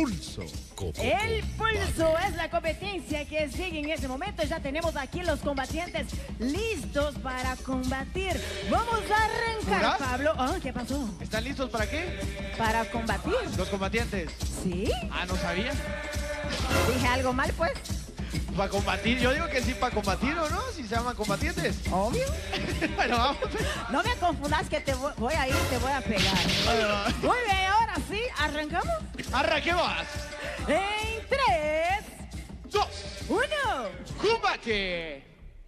Pulso. El pulso es la competencia que sigue en este momento. Ya tenemos aquí los combatientes listos para combatir. Vamos a arrancar, ¿Seguras? Pablo. Oh, ¿qué pasó? ¿Están listos para qué? Para combatir. Los combatientes. ¿Sí? Ah, ¿no sabía? ¿Dije algo mal, pues? ¿Para combatir? Yo digo que sí, para combatir, ¿o no? Si se llaman combatientes. Obvio. Bueno, vamos. No me confundas que te voy a ir y te voy a pegar. Bueno, Muy bien, ahora sí, ¿arrancamos? arranquemos. En 3, 2, 1. ¡combate!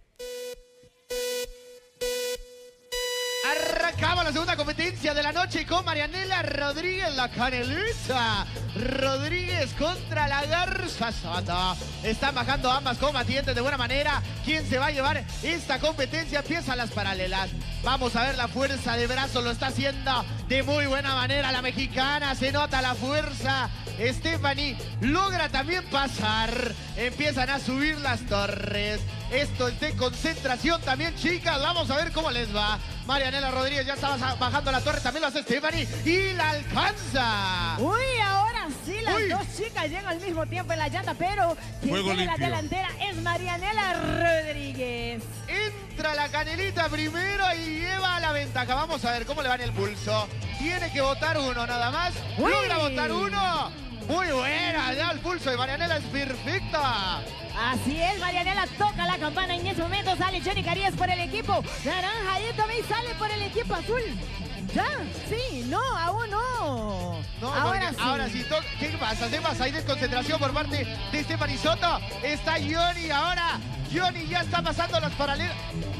Arrancamos la segunda competencia de la noche con Marianela Rodríguez, la Canelita Rodríguez contra la Garza Sata. Están bajando ambas combatientes de buena manera. ¿Quién se va a llevar esta competencia? Empiezan las paralelas. Vamos a ver la fuerza de brazo, lo está haciendo de muy buena manera la mexicana. Se nota la fuerza. Stephanie logra también pasar. Empiezan a subir las torres. Esto es de concentración también, chicas. Vamos a ver cómo les va. Marianela Rodríguez ya está bajando la torre. También lo hace Stephanie y la alcanza. Uy, ahora sí, las Uy. dos chicas llegan al mismo tiempo en la llanta, pero quien Juego tiene la limpio. delantera es Marianela Rodríguez. Entra la Canelita primero y lleva la ventaja. Vamos a ver cómo le va en el pulso. Tiene que botar uno nada más. Uy. Logra botar uno. Muy buena, ya el pulso de Marianela es perfecta. Así es, Marianela toca la campana. En ese momento sale Johnny Carías por el equipo naranja y también sale por el equipo azul. ¿Ya? Sí, no, aún no. No, ahora porque sí. ahora sí. ¿Qué pasa? ¿Qué pasa? Hay desconcentración por parte de Stephanie Soto. Está Johnny ahora. Johnny ya está pasando las paralelas.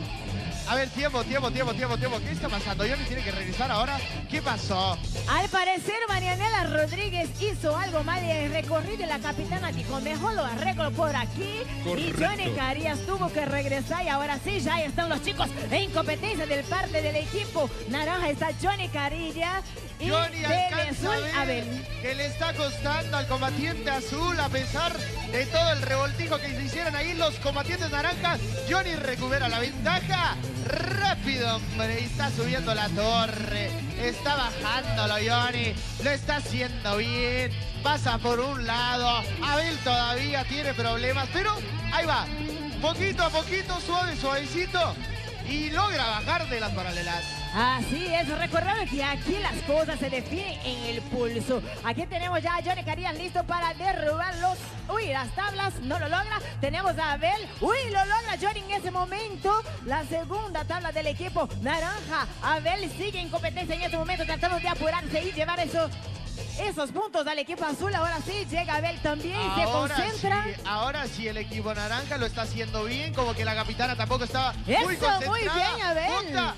A ver, tiempo. ¿Qué está pasando? Johnny tiene que regresar ahora. ¿Qué pasó? Al parecer, Marianela Rodríguez hizo algo mal en el recorrido y la capitana dijo, mejor lo arreglo por aquí. Correcto. Y Johnny Carías tuvo que regresar y ahora sí, ya están los chicos en competencia del parte del equipo naranja. Está Johnny Carías y Johnny del alcanza azul a Abel. ver que le está costando al combatiente azul a pesar de todo el revoltijo que se hicieron ahí los combatientes naranjas. Johnny recupera la ventaja. Rápido, hombre, y está subiendo la torre. Está bajándolo Johnny. Lo está haciendo bien. Pasa por un lado. Abel todavía tiene problemas, pero ahí va. Poquito a poquito, suavecito. Y logra bajar de las paralelas. Así es, recordando que aquí las cosas se definen en el pulso. Aquí tenemos ya a Johnny Carías listo para derrubar los... Uy, las tablas, no lo logra. Tenemos a Abel. Uy, lo logra Johnny en ese momento. La segunda tabla del equipo naranja. Abel sigue en competencia en este momento, tratando de apurarse y llevar esos puntos al equipo azul. Ahora sí, llega Abel también, se concentra. Sí, ahora sí el equipo naranja lo está haciendo bien, como que la capitana tampoco estaba muy Eso, concentrada. muy bien, Abel. Punta,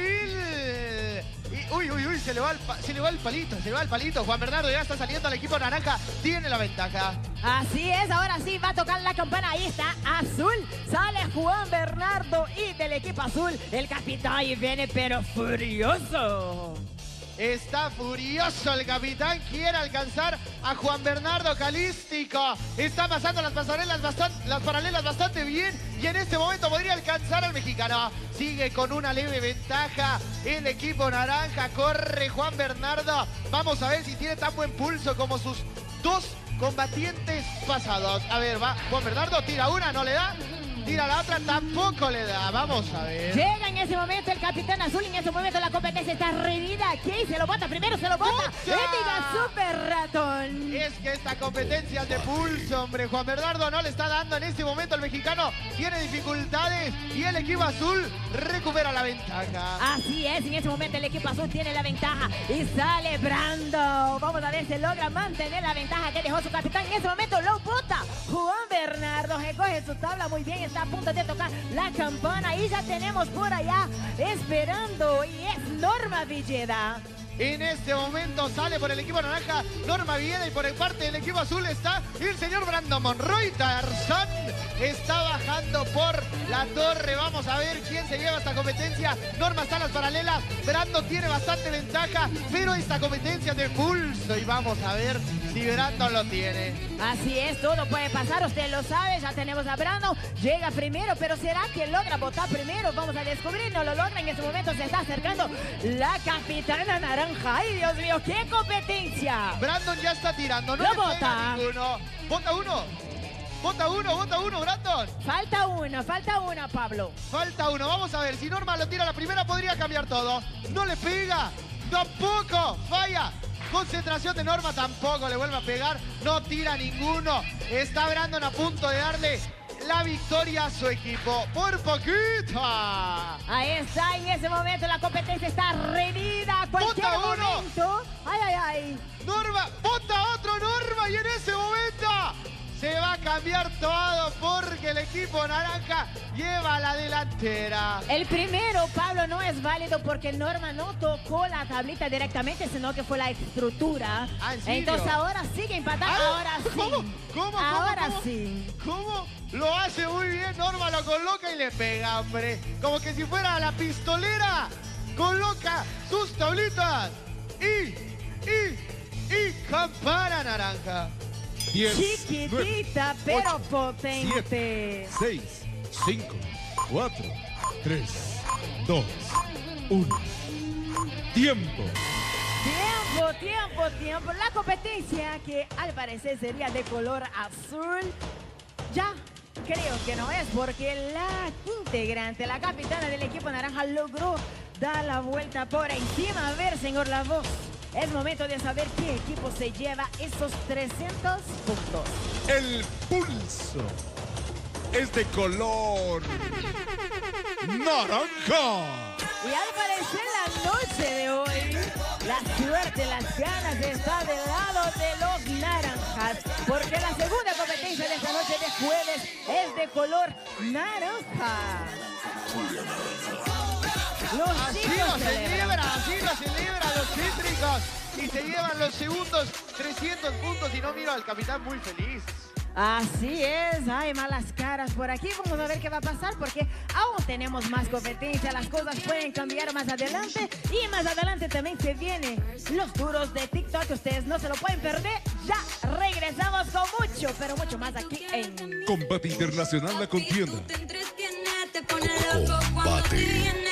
Abel. Y, uy, se le va el palito. Juan Bernardo ya está saliendo al equipo naranja, tiene la ventaja. Así es, ahora sí va a tocar la campana. Ahí está, azul. Sale Juan Bernardo y del equipo azul el capitán y viene pero furioso. Está furioso el capitán, quiere alcanzar a Juan Bernardo Calístico. Está pasando las paralelas bastante bien y en este momento podría alcanzar al mexicano. Sigue con una leve ventaja el equipo naranja, corre Juan Bernardo. Vamos a ver si tiene tan buen pulso como sus dos combatientes pasados. A ver, va Juan Bernardo, tira una, no le da. Tira la otra, tampoco le da. Vamos a ver. Llega en ese momento el capitán azul y en ese momento la competencia está reñida. ¿Quién se lo bota? Primero se lo bota. ¡Bota! Ética Super Ratón. Es que esta competencia es de pulso, hombre. Juan Bernardo no le está dando en este momento. El mexicano tiene dificultades y el equipo azul recupera la ventaja. Así es, en ese momento el equipo azul tiene la ventaja y sale Brando. Vamos a ver si logra mantener la ventaja que dejó su capitán. En ese momento lo bota Juan Bernardo, recoge su tabla muy bien, está a punto de tocar la campana y ya tenemos por allá esperando y es Norma Villeda. En este momento sale por el equipo naranja Norma Villeda y por el parte del equipo azul está el señor Brando Monroy. Tarzán está bajando por la torre. Vamos a ver quién se lleva esta competencia. Norma está en las paralelas. Brando tiene bastante ventaja, pero esta competencia es de pulso. Y vamos a ver si Brandon lo tiene. Así es, todo puede pasar, usted lo sabe. Ya tenemos a Brandon, llega primero, pero ¿será que logra botar primero? Vamos a descubrir, no lo logra. En este momento se está acercando la capitana naranja. ¡Ay, Dios mío, qué competencia! Brandon ya está tirando, no Lo le pega bota. ninguno. Bota uno. Bota uno, Brandon. Falta uno, Pablo. Falta uno, vamos a ver, si Norma lo tira a la primera podría cambiar todo. No le pega, tampoco, falla. Concentración de Norma, tampoco le vuelve a pegar, no tira ninguno. Está Brandon a punto de darle la victoria a su equipo, por poquito. Ahí está, en ese momento la competencia está reñida. Cualquier Bota uno. momento. Ay. Norma, bota otro Norma y en ese momento se va a cambiar todo porque el equipo naranja lleva la delantera. El primero, Pablo, no es válido porque Norma no tocó la tablita directamente, sino que fue la estructura. ¿Ah, en serio? Entonces ahora sigue empatando, ahora sí. ¿Cómo? Ahora sí. ¿Cómo? Lo hace muy bien, Norma lo coloca y le pega, hombre. Como que si fuera la pistolera. Coloca sus tablitas. Y campana naranja. 10, Chiquitita, 9, pero 8, potente. 6, 5, 4, 3, 2, 1. Tiempo. Tiempo. La competencia, que al parecer sería de color azul, ya creo que no es, porque la integrante, la capitana del equipo naranja, logró dar la vuelta por encima. A ver, señor La Voz, es momento de saber qué equipo se lleva esos 300 puntos. El pulso es de color naranja. Y al parecer la noche de hoy, la suerte, las ganas está del lado de los naranjas, porque la segunda competencia de esta noche de jueves es de color naranja. Así lo celebran los cítricos y se llevan los segundos 300 puntos y no miro al capitán muy feliz. Así es, hay malas caras por aquí. Vamos a ver qué va a pasar porque aún tenemos más competencia. Las cosas pueden cambiar más adelante y más adelante también se vienen los duros de TikTok. Ustedes no se lo pueden perder. Ya regresamos con mucho, pero mucho más aquí en Combate Internacional La Contienda. Combate.